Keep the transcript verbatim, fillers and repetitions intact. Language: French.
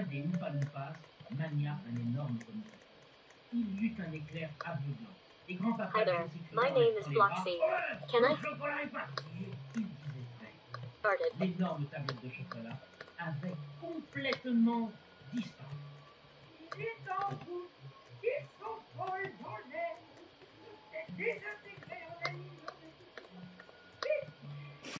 des Oompa-Loompas mania un énorme comité. Il y eut un éclair aveuglant. Les grands papas Hi there. My name is Bloxy. Can I? Le chocolat est parti. Il disait vrai. Started. L'énorme tablette de chocolat avait complètement disparu. Il est en route. Ils sont folles dans l'air. Les